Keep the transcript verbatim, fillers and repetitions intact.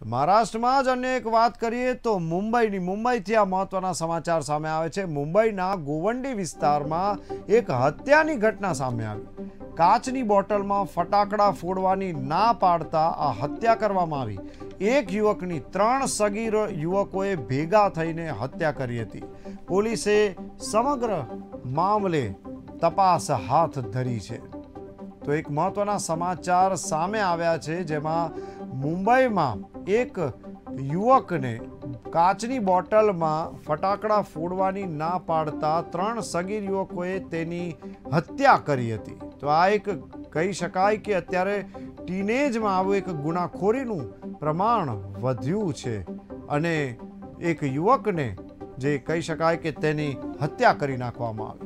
મહારાષ્ટ્રમાં જ અન્ય એક વાત કરીએ તો મુંબઈની મુંબઈથી આ મહત્વના સમાચાર સામે આવે છે। મુંબઈના ગોવંડી વિસ્તારમાં એક હત્યાની ઘટના સામે આવી। કાચની બોટલમાં ફટાકડા ફોડવાની ના પાડતા આ હત્યા કરવામાં આવી। એક યુવકની ત્રણ સગીર યુવકોએ ભેગા થઈને હત્યા કરી હતી। પોલીસે સમગ્ર મામલે તપાસ હાથ ધરી છે। તો એક મહત્વના સમાચાર સામે આવ્યા છે, જેમાં મુંબઈમાં એક યુવકને કાચની બોટલમાં ફટાકડા ફોડવાની ના પાડતા ત્રણ સગીર યુવકોએ તેની હત્યા કરી હતી। તો આ એક કહી શકાય કે અત્યારે ટીનેજમાં આવું એક ગુનાખોરીનું પ્રમાણ વધ્યું છે અને એક યુવકને જે કહી શકાય કે તેની હત્યા કરી નાખવામાં આવી।